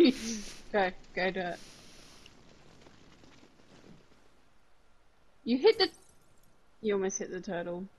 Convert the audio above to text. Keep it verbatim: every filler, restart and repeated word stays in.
Go, go do it. You hit the... You almost hit the turtle.